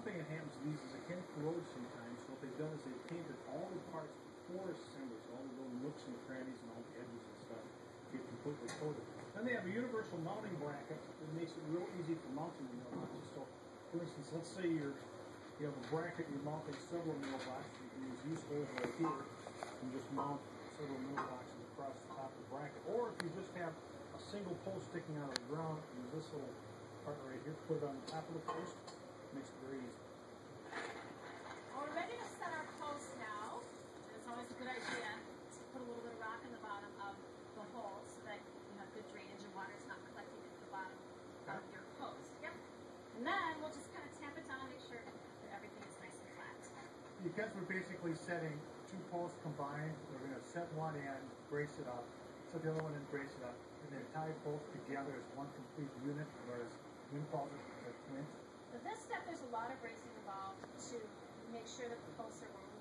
thing that happens to these is it can corrode sometimes, so what they've done is they've painted all the parts before assembly, so all the little nooks and crannies and all the edges and stuff get completely coated. Then they have a universal mounting bracket that makes it real easy for mounting the mailboxes. So, for instance, let's say you have a bracket, you're mounting several mailboxes. You can use these holes right here and just mount several mailboxes across the top of the bracket. Or if you just have a single post sticking out of the ground, use this little part right here, put it on the top of the post, makes it very easy. Well, we're ready to set our post now. It's always a good idea to put a little bit of rock in the bottom of the hole so that you have good drainage and water is not collecting at the bottom of your post. Yep. And then we'll just kind of tap it down and make sure that everything is nice and flat. Because we're basically setting two posts combined, we're going to set one end, brace it up, set the other one and brace it up, and then tie both together as one complete unit, or as Wynn calls it, twins. For this step, there's a lot of bracing involved to make sure that the posts are